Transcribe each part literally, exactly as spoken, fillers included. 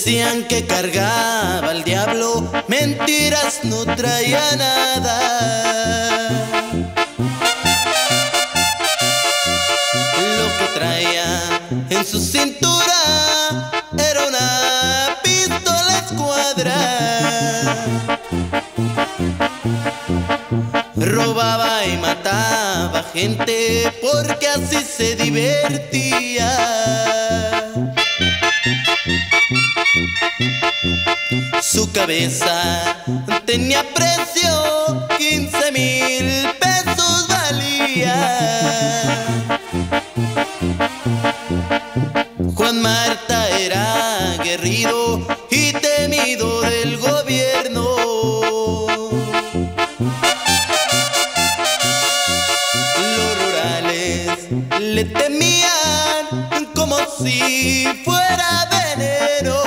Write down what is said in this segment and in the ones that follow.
Decían que cargaba al diablo, mentiras, no traía nada. Lo que traía en su cintura era una pistola escuadra. Robaba y mataba gente porque así se divertía. Su cabeza tenía precio, quince mil pesos valía. Juan Marta era aguerrido y temido del gobierno. Los rurales le temían como si fuera veneno.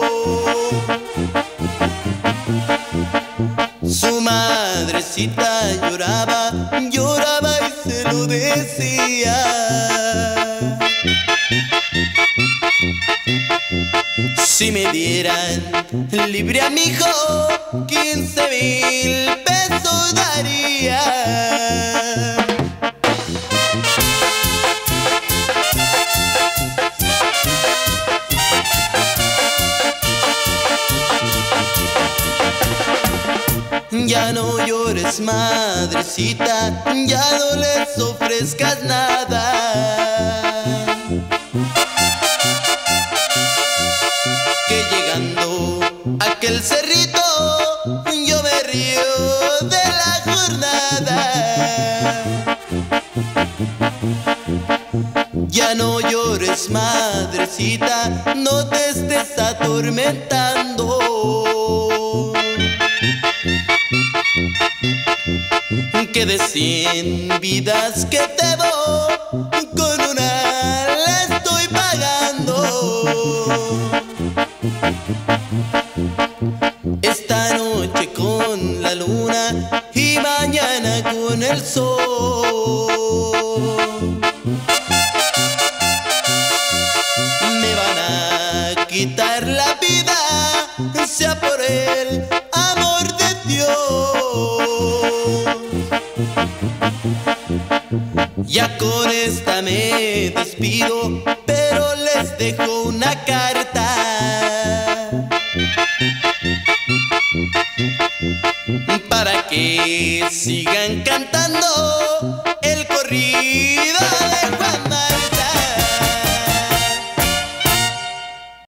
Su madrecita lloraba, lloraba y se lo decía. Si me dieran libre a mi hijo, quince mil pesos daría. Ya no llores, madrecita, ya no les ofrezcas nada. Que llegando a aquel cerrito, yo me río de la jornada. Ya no llores, madrecita, no te estés atormentando. Que de cien vidas que te doy, con una la estoy pagando. Esta noche con la luna y mañana con el sol. Me van a quitar la vida, sea por el amor de Dios. Ya con esta me despido, pero les dejo una carta para que sigan cantando el corrido.